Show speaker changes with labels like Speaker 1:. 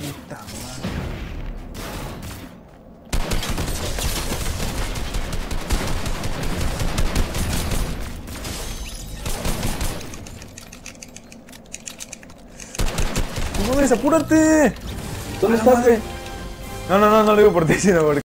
Speaker 1: Puta madre. ¡No mames, apúrate!
Speaker 2: ¿Dónde estás, güey?
Speaker 1: No lo digo por ti, sino porque